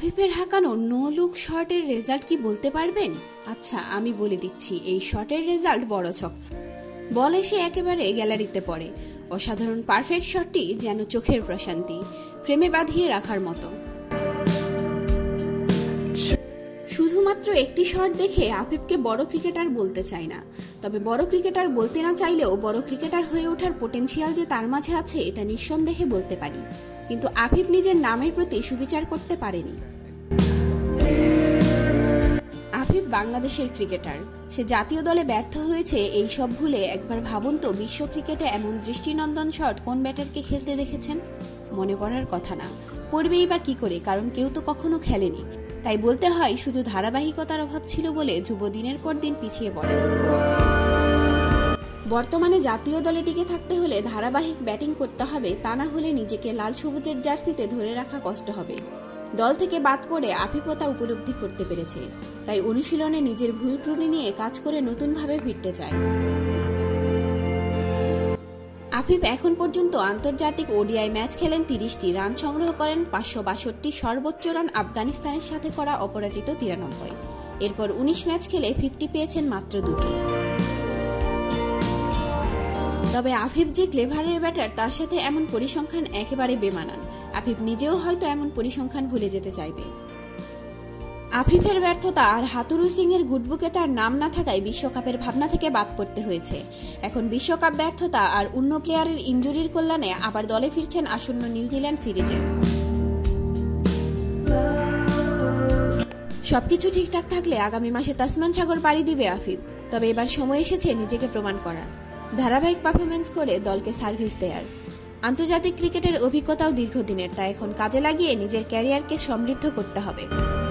আফিফের হাঁকানো no look শটের result কি বলতে পারবেন? আচ্ছা, আমি বলে দিচ্ছি, এই শটের রেজাল্ট বড় ছক্কা। বল এসে একেবারে গ্যালারিতে পড়ে। অসাধারণ পারফেক্ট শটটি যেন চোখের প্রশান্তি, ফ্রেমে বাঁধিয়ে রাখার মতো। শুধুমাত্র একটি শট দেখে আফিফকে বড় ক্রিকেটার বলতে চাই না, তবে বড় ক্রিকেটার বলতে না চাইলেও বড় ক্রিকেটার হয়ে ওঠার পোটেনশিয়াল যে তার মাঝে আছে এটা নিঃসন্দেহে বলতে পারি। কিন্তু আফিফ নিজের নামের প্রতি সুবিচার করতে পারেনি। আফিফ বাংলাদেশের ক্রিকেটার, সে জাতীয় দলে ব্যর্থ হয়েছে এই সব ভুলে একবার ভাবুন তো, বিশ্ব ক্রিকেটে এমন দৃষ্টিনন্দন শট কোন ব্যাটারকে খেলতে দেখেছেন? মনে পড়ার কথা না, পড়বেই বা কি করে, কারণ কেউ তো কখনো খেলেনি। তাই বলতে হয় শুধু ধারাবাহিকতার অভাব ছিল বলে ধ্রুব দিনের পর দিন পিছিয়ে পড়ে। বর্তমানে জাতীয় দলে টিকে থাকতে হলে ধারাবাহিক ব্যাটিং করতে হবে, তা না হলে নিজেকে লাল সবুজের জার্সিতে ধরে রাখা কষ্ট হবে। দল থেকে বাদ পড়ে আফিফও তা উপলব্ধি করতে পেরেছে, তাই অনুশীলনে নিজের ভুল ত্রুটি নিয়ে কাজ করে নতুনভাবে ফিরতে চায়। আফিফ এখন পর্যন্ত আন্তর্জাতিক ওডিআই ম্যাচ খেলেন 30টি, রান সংগ্রহ করেন 562, সর্বোচ্চ রান আফগানিস্তানের সাথে করা অপরাজিত 93। এরপর 19 ম্যাচ খেলে 50 পেয়েছেন মাত্র 2টি। তবে আফিফ যে ক্লেভারের ব্যাটার, তার সাথে এমন পরিসংখ্যান একেবারে বেমানান। আফিফ নিজেও হয়তো এমন পরিসংখ্যান ভুলে যেতে চাইবে। আফিফের ব্যর্থতা আর হাতুরু সিং এর গুডবুকে তার নাম না থাকায় বিশ্বকাপের ভাবনা থেকে বাদ পড়তে হয়েছে। এখন বিশ্বকাপ ব্যর্থতা আর অন্য প্লেয়ারের ইনজুরির কল্যাণে আবার দলে ফিরছেন আসন্ন নিউজিল্যান্ড সিরিজে। সবকিছু ঠিকঠাক থাকলে আগামী মাসে তাসমান সাগর পাড়ি দিবে আফিফ। তবে এবার সময় এসেছে নিজেকে প্রমাণ করার, ধারাবাহিক পারফরমেন্স করে দলকে সার্ভিস দেয়ার। আন্তর্জাতিক ক্রিকেটের অভিজ্ঞতাও দীর্ঘদিনের, তাই এখন কাজে লাগিয়ে নিজের ক্যারিয়ারকে সমৃদ্ধ করতে হবে।